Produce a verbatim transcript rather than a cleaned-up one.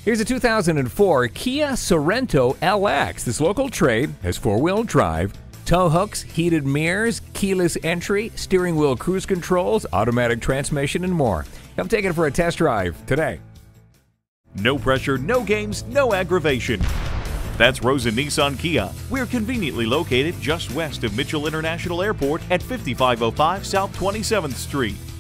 Here's a two thousand four Kia Sorento L X. This local trade has four-wheel drive, tow hooks, heated mirrors, keyless entry, steering wheel cruise controls, automatic transmission, and more. Come take it for a test drive today. No pressure, no games, no aggravation. That's Rosen Nissan Kia. We're conveniently located just west of Mitchell International Airport at fifty-five oh five South twenty-seventh Street.